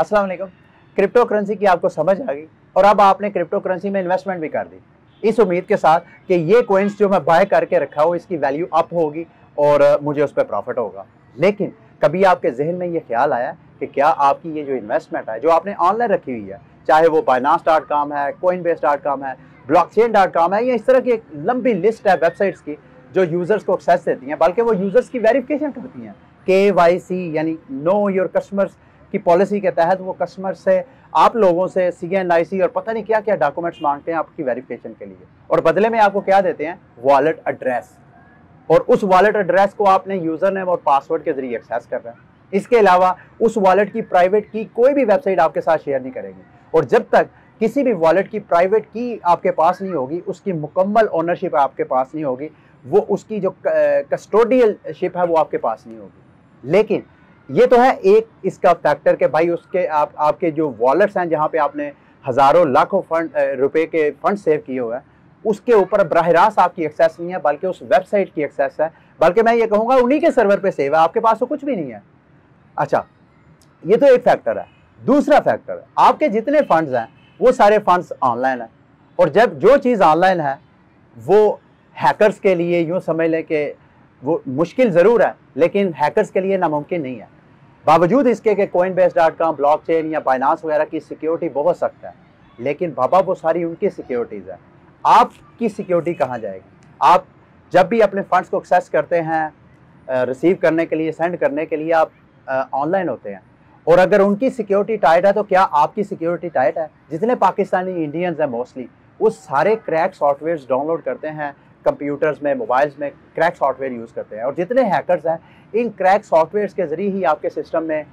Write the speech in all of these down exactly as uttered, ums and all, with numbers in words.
अस्सलाम वालेकुम। Crypto currency की आपको समझ आ गई और अब आपने क्रिप्टो करेंसी में इन्वेस्टमेंट भी कर दी, इस उम्मीद के साथ कि ये कॉइन्स जो मैं बाय करके रखा हूँ इसकी वैल्यू अप होगी और मुझे उस पर प्रॉफिट होगा। लेकिन कभी आपके जहन में ये ख्याल आया कि क्या आपकी ये जो इन्वेस्टमेंट है जो आपने ऑनलाइन रखी हुई है, चाहे वो बाइनांस डॉट कॉम है, कोइनबेस डॉट कॉम है, ब्लॉकचेन डॉट कॉम है, या इस तरह की एक लंबी लिस्ट है वेबसाइट्स की जो यूजर्स को एक्सेस देती हैं, बल्कि वो यूजर्स की वेरिफिकेशन करती हैं, के वाई सी यानी नो योर कस्टमर्स की पॉलिसी के तहत वो कस्टमर से, आप लोगों से सी एन आई सी और पता नहीं क्या क्या डॉक्यूमेंट्स मांगते हैं आपकी वेरिफिकेशन के लिए, और बदले में आपको क्या देते हैं, वॉलेट एड्रेस, और उस वॉलेट एड्रेस को आपने यूजर नेम और पासवर्ड के जरिए एक्सेस कर रहे हैं। इसके अलावा उस वॉलेट की प्राइवेट की कोई भी वेबसाइट आपके साथ शेयर नहीं करेगी, और जब तक किसी भी वॉलेट की प्राइवेट की आपके पास नहीं होगी, उसकी मुकम्मल ओनरशिप आपके पास नहीं होगी, वो उसकी जो कस्टोडियल शिप है वो आपके पास नहीं होगी। लेकिन ये तो है एक इसका फैक्टर कि भाई उसके आप आपके जो वॉलेट्स हैं जहाँ पे आपने हज़ारों लाखों फंड रुपए के फंड सेव किए हुए हैं, उसके ऊपर बराह रास्त आपकी एक्सेस नहीं है, बल्कि उस वेबसाइट की एक्सेस है, बल्कि मैं ये कहूँगा उन्हीं के सर्वर पे सेव है, आपके पास तो कुछ भी नहीं है। अच्छा, ये तो एक फैक्टर है। दूसरा फैक्टर है, आपके जितने फंड्स हैं वो सारे फंड्स ऑनलाइन हैं, और जब जो चीज़ ऑनलाइन है वो हैकर्स के लिए यूँ समझ लें कि वो मुश्किल ज़रूर है, लेकिन हैकर्स के लिए नामुमकिन नहीं है। बावजूद इसके कि कोइनबेस डॉट कॉम, ब्लॉकचेन या बाइनांस वगैरह की सिक्योरिटी बहुत सख्त है, लेकिन बाबा वो सारी उनकी सिक्योरिटीज़ है, आपकी सिक्योरिटी कहाँ जाएगी? आप जब भी अपने फंड्स को एक्सेस करते हैं, रिसीव करने के लिए, सेंड करने के लिए आप ऑनलाइन होते हैं, और अगर उनकी सिक्योरिटी टाइट है तो क्या आपकी सिक्योरिटी टाइट है? जितने पाकिस्तानी इंडियंस हैं मोस्टली वो सारे क्रैक सॉफ्टवेयर्स डाउनलोड करते हैं, कंप्यूटर्स में, मोबाइल्स में क्रैक सॉफ्टवेयर यूज़ करते हैं, और जितने हैकर्स हैं इन क्रैक सॉफ्टवेयर्स के ज़रिए ही आपके सिस्टम में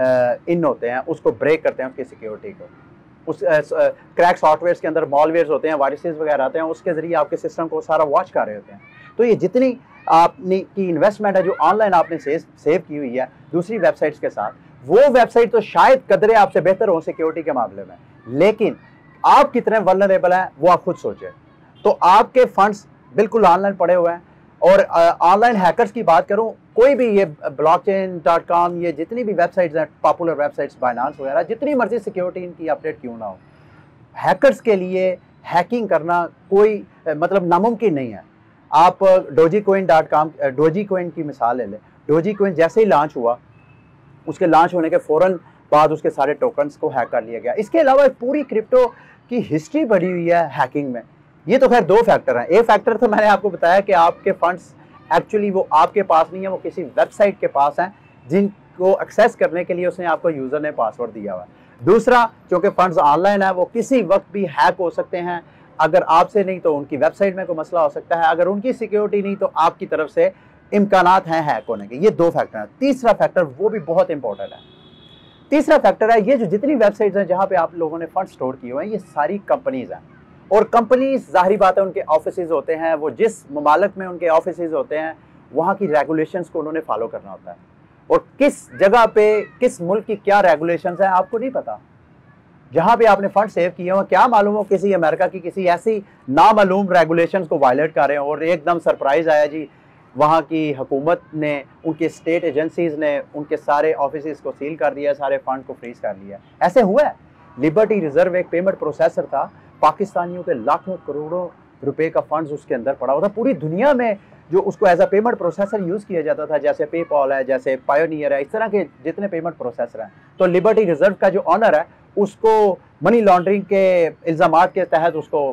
इन होते हैं, उसको ब्रेक करते हैं, उसकी सिक्योरिटी को। उस क्रैक सॉफ्टवेयर्स के अंदर मॉलवेयर्स होते हैं, वायरसेस वगैरह आते हैं, उसके ज़रिए आपके सिस्टम को सारा वॉच कर रहे होते हैं। तो ये जितनी आपने की इन्वेस्टमेंट है जो ऑनलाइन आपने सेव सेव की हुई है दूसरी वेबसाइट्स के साथ, वो वेबसाइट तो शायद कदरे आपसे बेहतर हो सिक्योरिटी के मामले में, लेकिन आप कितने वल्नरेबल हैं वो आप खुद सोचें। तो आपके फंड्स बिल्कुल ऑनलाइन पड़े हुए हैं, और ऑनलाइन हैकर्स की बात करूं, कोई भी ये ब्लॉकचेन डॉट कॉम, ये जितनी भी वेबसाइट्स हैं, पॉपुलर वेबसाइट्स, बाइनांस वगैरह, जितनी मर्जी सिक्योरिटी इनकी अपडेट क्यों ना हो, हैकर्स के लिए हैकिंग करना कोई मतलब नामुमकिन नहीं है। आप doge coin dot com, doge coin की मिसाल ले लें। डोजी कोइन जैसे ही लॉन्च हुआ, उसके लॉन्च होने के फ़ौरन बाद उसके सारे टोकन्स को हैक कर लिया गया। इसके अलावा पूरी क्रिप्टो की हिस्ट्री बढ़ी हुई है हैकिंग में। ये तो खैर दो फैक्टर हैं। एक फैक्टर तो मैंने आपको बताया कि आपके फंड्स एक्चुअली वो आपके पास नहीं है, वो किसी वेबसाइट के पास हैं जिनको एक्सेस करने के लिए उसने आपको यूज़र ने पासवर्ड दिया हुआ है। दूसरा, चूँकि फंड्स ऑनलाइन है, वो किसी वक्त भी हैक हो सकते हैं। अगर आपसे नहीं तो उनकी वेबसाइट में कोई मसला हो सकता है, अगर उनकी सिक्योरिटी नहीं तो आपकी तरफ से इम्कानात हैं हैक होने के। ये दो फैक्टर हैं। तीसरा फैक्टर वो भी बहुत इंपॉर्टेंट है। तीसरा फैक्टर है ये जो जितनी वेबसाइट्स हैं जहाँ पे आप लोगों ने फंड स्टोर किए हुए हैं, ये सारी कंपनीज हैं, और कंपनीज जाहिर बात है उनके ऑफिसेज होते हैं, वो जिस ममालिक में उनके ऑफिसेज होते हैं वहाँ की रेगुलेशंस को उन्होंने फॉलो करना होता है, और किस जगह पे किस मुल्क की क्या रेगुलेशंस हैं आपको नहीं पता। जहाँ पे आपने फंड सेव किए हो, क्या मालूम हो किसी अमेरिका की किसी ऐसी नामालूम रेगुलेशंस को वायलेट कर रहे हो, और एकदम सरप्राइज आया जी, वहाँ की हुकूमत ने, उनके स्टेट एजेंसीज ने उनके सारे ऑफिसेज को सील कर दिया, सारे फंड को फ्रीज कर लिया। ऐसे हुआ है। लिबर्टी रिजर्व एक पेमेंट प्रोसेसर था, पाकिस्तानियों के लाखों करोड़ों रुपए का फंड्स उसके अंदर पड़ा हुआ था। पूरी दुनिया में जो उसको as a payment processor use किया जाता था, जैसे पेपॉल है, जैसे पायोनियर है, इस तरह के जितने पेमेंट प्रोसेसर हैं, तो लिबर्टी रिजर्व का जो ऑनर है उसको मनी लॉन्ड्रिंग के इल्ज़ामात के तहत उसको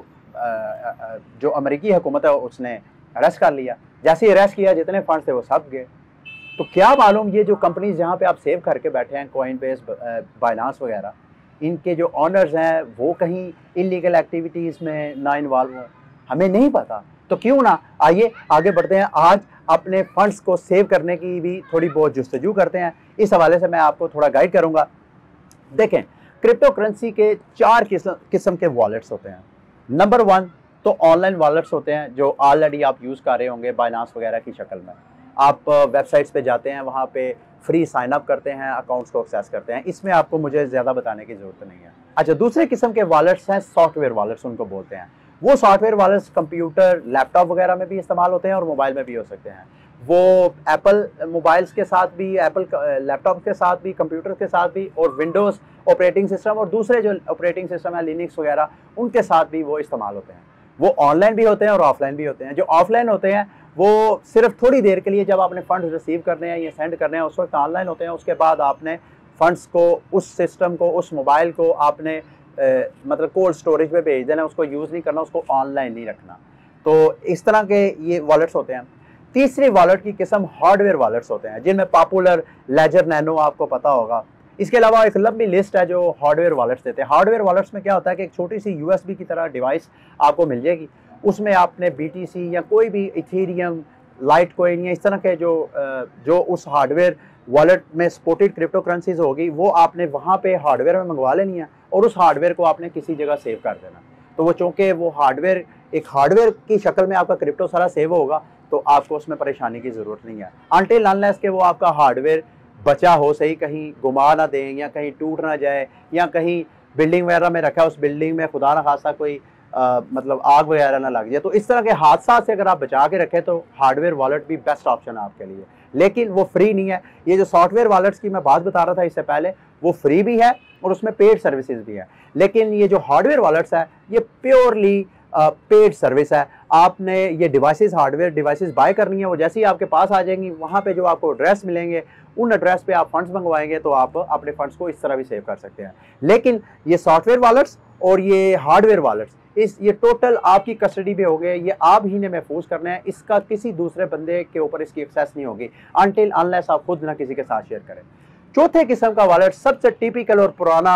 जो अमेरिकी हुकूमत है उसने अरेस्ट कर लिया। जैसे ही अरेस्ट किया, जितने फंड्स थे वो सब गए। तो क्या मालूम ये जो कंपनीज जहाँ पे आप सेव करके बैठे हैं, कोइनबेस, बाइनांस वगैरह, इनके जो ऑनर्स हैं वो कहीं इलीगल एक्टिविटीज़ में ना इन्वॉल्व हों, हमें नहीं पता। तो क्यों ना आइए आगे बढ़ते हैं, आज अपने फंड्स को सेव करने की भी थोड़ी बहुत जुस्तजू करते हैं। इस हवाले से मैं आपको थोड़ा गाइड करूँगा। देखें, क्रिप्टो करेंसी के चार किस्म किस्म के वॉलेट्स होते हैं। नंबर वन तो ऑनलाइन वॉलेट्स होते हैं जो ऑलरेडी आप यूज़ कर रहे होंगे बाइनांस वगैरह की शक्ल में। आप वेबसाइट्स पे जाते हैं, वहाँ पे फ्री साइन अप करते हैं, अकाउंट्स को एक्सेस करते हैं। इसमें आपको मुझे ज़्यादा बताने की ज़रूरत नहीं है। अच्छा, दूसरे किस्म के वॉलेट्स हैं सॉफ्टवेयर वॉलेट्स, उनको बोलते हैं। वो सॉफ्टवेयर वॉलेट्स कंप्यूटर, लैपटॉप वगैरह में भी इस्तेमाल होते हैं और मोबाइल में भी हो सकते हैं। वो एप्पल मोबाइल्स के साथ भी, एप्पल लैपटॉप के साथ भी, कंप्यूटर के साथ भी, और विंडोज़ ऑपरेटिंग सिस्टम और दूसरे जो ऑपरेटिंग सिस्टम है लिनक्स वगैरह उनके साथ भी वो इस्तेमाल होते हैं। वो ऑनलाइन भी होते हैं और ऑफलाइन भी होते हैं। जो ऑफलाइन होते हैं वो सिर्फ थोड़ी देर के लिए, जब आपने फंड रिसीव करने हैं या सेंड करने हैं उस वक्त ऑनलाइन होते हैं। उसके बाद आपने फंड्स को, उस सिस्टम को, उस मोबाइल को आपने ए, मतलब कोल्ड स्टोरेज में भेज देना, उसको यूज़ नहीं करना, उसको ऑनलाइन नहीं रखना। तो इस तरह के ये वॉलेट्स होते हैं। तीसरी वॉलेट की किस्म हार्डवेयर वॉलेट्स होते हैं, जिनमें पॉपुलर, लेजर, नैनो आपको पता होगा। इसके अलावा एक लंबी लिस्ट है जो हार्डवेयर वॉलेट्स देते हैं। हार्डवेयर वॉलेट्स में क्या होता है कि एक छोटी सी यूएसबी की तरह डिवाइस आपको मिल जाएगी, उसमें आपने बीटीसी या कोई भी इथेरियम, लाइटकॉइन या इस तरह के जो जो उस हार्डवेयर वॉलेट में सपोर्टेड क्रिप्टो करेंसीज होगी वो आपने वहाँ पे हार्डवेयर में मंगवा लेनी है और उस हार्डवेयर को आपने किसी जगह सेव कर देना। तो वो चूँकि वो हार्डवेयर एक हार्डवेयर की शक्ल में आपका क्रिप्टो सारा सेव होगा तो आपको उसमें परेशानी की ज़रूरत नहीं है, अनटिल अनलेस के वो आपका हार्डवेयर बचा हो, सही कहीं गुमा ना दें या कहीं टूट ना जाए या कहीं बिल्डिंग वगैरह में रखा है, उस बिल्डिंग में खुदा ना खासा कोई आ, मतलब आग वगैरह ना लग जाए। तो इस तरह के हादसा से अगर आप बचा के रखें तो हार्डवेयर वॉलेट भी बेस्ट ऑप्शन है आपके लिए, लेकिन वो फ्री नहीं है। ये जो सॉफ्टवेयर वॉलेट्स की मैं बात बता रहा था इससे पहले, वो फ्री भी है और उसमें पेड सर्विसेज भी है, लेकिन ये जो हार्डवेयर वॉलेट्स है ये प्योरली पेड सर्विस है। आपने ये डिवाइसेस, हार्डवेयर डिवाइसेस बाय करनी है, वो जैसे ही आपके पास आ जाएंगी वहाँ पे जो आपको एड्रेस मिलेंगे उन एड्रेस पे आप फंड्स मंगवाएंगे तो आप अपने फंड्स को इस तरह भी सेव कर सकते हैं। लेकिन ये सॉफ्टवेयर वॉलेट्स और ये हार्डवेयर वॉलेट्स, इस ये टोटल आपकी कस्टडी में हो गए, ये आप ही ने महफूज करना है, इसका किसी दूसरे बंदे के ऊपर इसकी एक्सेस नहीं होगी अनटिल अनलेस आप खुद ना किसी के साथ शेयर करें। चौथे किस्म का वॉलेट सबसे टिपिकल और पुराना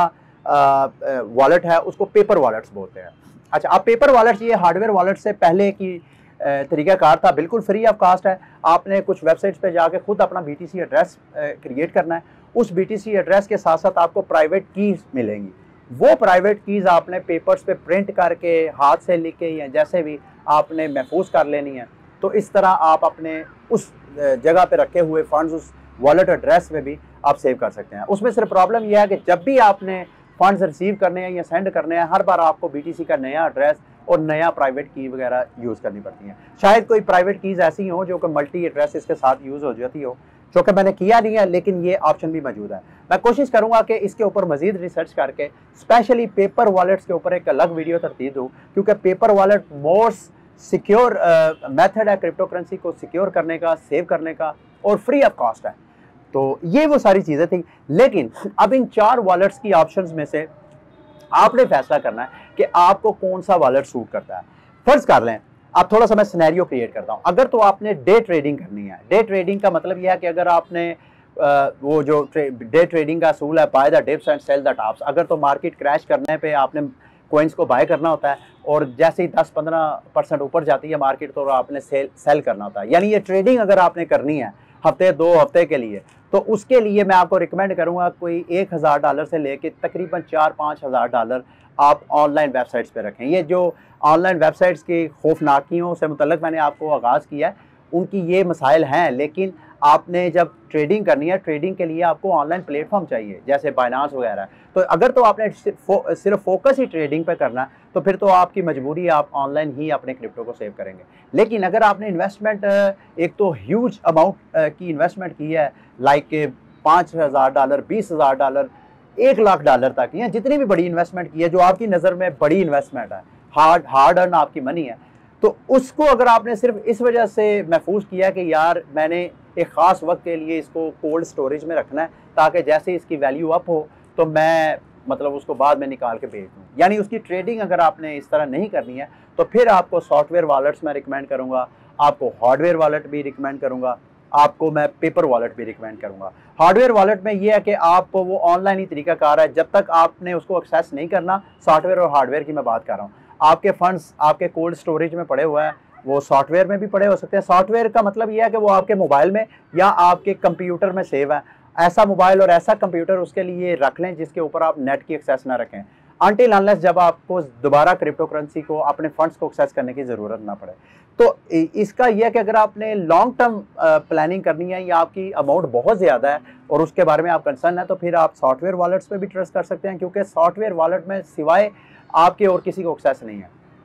वॉलेट है, उसको पेपर वॉलेट्स बोलते हैं। अच्छा, अब पेपर वॉलेट्स ये हार्डवेयर वॉलेट से पहले की तरीक़ाकार था, बिल्कुल फ्री ऑफ कास्ट है। आपने कुछ वेबसाइट्स पे जाके खुद अपना बीटीसी एड्रेस क्रिएट करना है, उस बीटीसी एड्रेस के साथ साथ आपको प्राइवेट कीज़ मिलेंगी। वो प्राइवेट कीज़ आपने पेपर्स पे प्रिंट करके, हाथ से लिख के या जैसे भी आपने महफूज कर लेनी है। तो इस तरह आप अपने उस जगह पे रखे हुए फंड्स उस वॉलेट एड्रेस में भी आप सेव कर सकते हैं। उसमें सिर्फ प्रॉब्लम यह है कि जब भी आपने फंड्स रिसीव करने हैं या सेंड करने हैं, हर बार आपको बीटीसी का नया एड्रेस और नया प्राइवेट की वगैरह यूज़ करनी पड़ती हैं। शायद कोई प्राइवेट कीज़ ऐसी हो जो कि मल्टी एड्रेस के साथ यूज़ हो जाती हो, जो कि मैंने किया नहीं है, लेकिन ये ऑप्शन भी मौजूद है। मैं कोशिश करूंगा कि इसके ऊपर मजीद रिसर्च करके स्पेशली पेपर वॉलेट्स के ऊपर एक अलग वीडियो तरतीब दूँ, क्योंकि paper wallet most secure method है क्रिप्टो करेंसी को सिक्योर करने का, सेव करने का, और फ्री ऑफ कॉस्ट है। तो ये वो सारी चीज़ें थी। लेकिन अब इन चार वॉलेट्स की ऑप्शंस में से आपने फैसला करना है कि आपको कौन सा वॉलेट सूट करता है। फर्ज कर लें, आप थोड़ा सा मैं सिनेरियो क्रिएट करता हूँ। अगर तो आपने डे ट्रेडिंग करनी है, डे ट्रेडिंग का मतलब यह है कि अगर आपने आ, वो जो डे ट्रेडिंग का असूल है, buy the dips and sell the tops, अगर तो मार्केट क्रैश करने पे आपने कोइंस को बाय करना होता है और जैसे ही दस पंद्रह परसेंट ऊपर जाती है मार्केट तो आपने सेल सेल करना होता है। यानी ये ट्रेडिंग अगर आपने करनी है हफ्ते दो हफ्ते के लिए, तो उसके लिए मैं आपको रिकमेंड करूंगा कोई एक हज़ार डॉलर से लेके तकरीबन चार पाँच हज़ार डॉलर आप ऑनलाइन वेबसाइट्स पे रखें। ये जो ऑनलाइन वेबसाइट्स की खौफनाकियों से मुतल्लिक मैंने आपको आगाज़ किया है, उनकी ये मसाइल हैं, लेकिन आपने जब ट्रेडिंग करनी है, ट्रेडिंग के लिए आपको ऑनलाइन प्लेटफॉर्म चाहिए जैसे बाइनांस वगैरह। तो अगर तो आपने सिर्फ फोकस ही ट्रेडिंग पे करना है तो फिर तो आपकी मजबूरी है, आप ऑनलाइन ही अपने क्रिप्टो को सेव करेंगे। लेकिन अगर आपने इन्वेस्टमेंट एक तो ह्यूज अमाउंट की इन्वेस्टमेंट की है, लाइक पाँच हज़ार डॉलर, बीस हज़ार डॉलर, एक लाख डॉलर तक, या जितनी भी बड़ी इन्वेस्टमेंट की है जो आपकी नज़र में बड़ी इन्वेस्टमेंट है, हार्ड हार्ड अर्न आपकी मनी है, तो उसको अगर आपने सिर्फ इस वजह से महफूज किया कि यार मैंने एक ख़ास वक्त के लिए इसको कोल्ड स्टोरेज में रखना है ताकि जैसे इसकी वैल्यू अप हो तो मैं मतलब उसको बाद में निकाल के बेच दूँ, यानी उसकी ट्रेडिंग अगर आपने इस तरह नहीं करनी है तो फिर आपको सॉफ्टवेयर वॉलेट्स में रिकमेंड करूँगा, आपको हार्डवेयर वॉलेट भी रिकमेंड करूँगा, आपको मैं पेपर वॉलेट भी रिकमेंड करूँगा। हार्डवेयर वॉलेट में ये है कि आप वो ऑनलाइन ही तरीकाकार है, जब तक आपने उसको एक्सेस नहीं करना, सॉफ्टवेयर और हार्डवेयर की मैं बात कर रहा हूँ, आपके फंड्स आपके कोल्ड स्टोरेज में पड़े हुए हैं, वो सॉफ्टवेयर में भी पड़े हो सकते हैं। सॉफ्टवेयर का मतलब यह है कि वो आपके मोबाइल में या आपके कंप्यूटर में सेव है। ऐसा मोबाइल और ऐसा कंप्यूटर उसके लिए रख लें जिसके ऊपर आप नेट की एक्सेस ना रखें, अनटिल अनलेस जब आपको दोबारा क्रिप्टो करेंसी को, अपने फंड्स को एक्सेस करने की ज़रूरत ना पड़े। तो इसका यह है कि अगर आपने लॉन्ग टर्म प्लानिंग करनी है या आपकी अमाउंट बहुत ज़्यादा है और उसके बारे में आप कंसर्न है, तो फिर आप सॉफ्टवेयर वॉलेट्स पे भी ट्रस्ट कर सकते हैं, क्योंकि सॉफ्टवेयर वॉलेट में सिवाय आपके और किसी को एक्सेस नहीं है।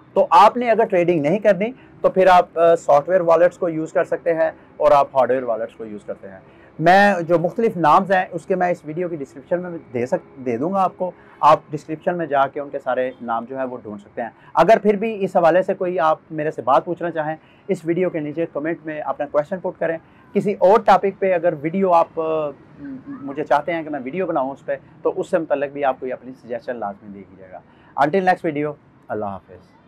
तो आपने अगर ट्रेडिंग नहीं करनी तो फिर आप सॉफ्टवेयर वॉलेट्स को यूज़ कर सकते हैं और आप हार्डवेयर वॉलेट्स को यूज़ करते हैं। मैं जो मुख्तलिफ नाम्स हैं उसके मैं इस वीडियो की डिस्क्रिप्शन में दे सक दे दूंगा आपको। आप डिस्क्रिप्शन में जाके उनके सारे नाम जो है वो ढूंढ सकते हैं। अगर फिर भी इस हवाले से कोई आप मेरे से बात पूछना चाहें, इस वीडियो के नीचे कमेंट में अपना क्वेश्चन पुट करें। किसी और टॉपिक पे अगर वीडियो आप मुझे चाहते हैं कि मैं वीडियो बनाऊँ उस पर, तो उससे मुतल्लिक भी आप कोई अपनी सजेशन लाजमी दे कीजिएगा। अंटिल नेक्स्ट वीडियो, अल्लाह हाफिज़।